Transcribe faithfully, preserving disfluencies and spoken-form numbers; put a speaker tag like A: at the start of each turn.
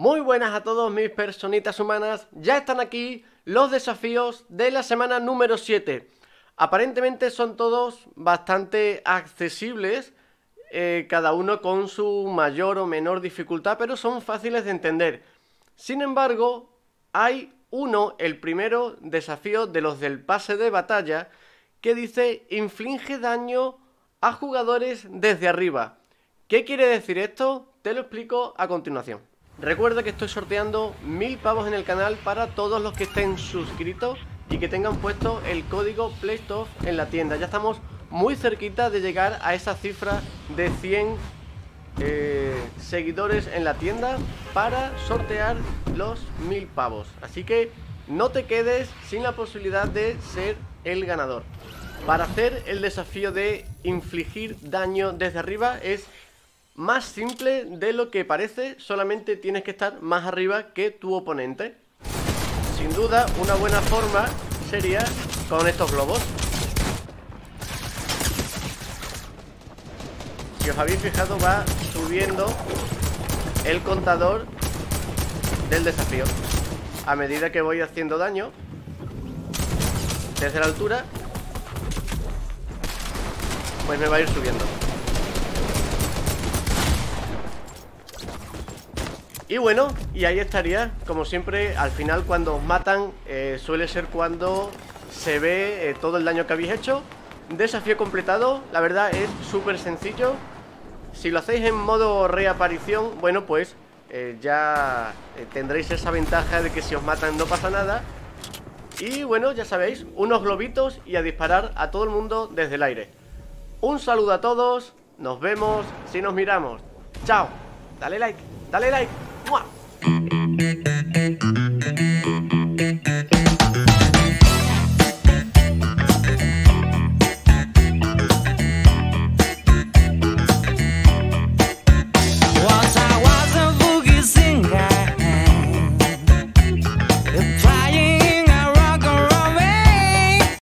A: Muy buenas a todos mis personitas humanas, ya están aquí los desafíos de la semana número siete. Aparentemente son todos bastante accesibles, eh, cada uno con su mayor o menor dificultad, pero son fáciles de entender. Sin embargo, hay uno, el primero desafío de los del pase de batalla, que dice inflige daño a jugadores desde arriba. ¿Qué quiere decir esto? Te lo explico a continuación. Recuerda que estoy sorteando mil pavos en el canal para todos los que estén suscritos y que tengan puesto el código PlayStop en la tienda. Ya estamos muy cerquita de llegar a esa cifra de cien eh, seguidores en la tienda para sortear los mil pavos. Así que no te quedes sin la posibilidad de ser el ganador. Para hacer el desafío de infligir daño desde arriba es más simple de lo que parece, solamente tienes que estar más arriba que tu oponente. Sin duda, una buena forma sería con estos globos. Si os habéis fijado, va subiendo el contador del desafío a medida que voy haciendo daño desde la altura, pues me va a ir subiendo. Y bueno, y ahí estaría. Como siempre, al final cuando os matan eh, suele ser cuando se ve eh, todo el daño que habéis hecho. Desafío completado, la verdad es súper sencillo. Si lo hacéis en modo reaparición, bueno pues eh, ya eh, tendréis esa ventaja de que si os matan no pasa nada. Y bueno, ya sabéis, unos globitos y a disparar a todo el mundo desde el aire. Un saludo a todos, nos vemos si nos miramos. Chao, dale like, dale like. ¡Mua!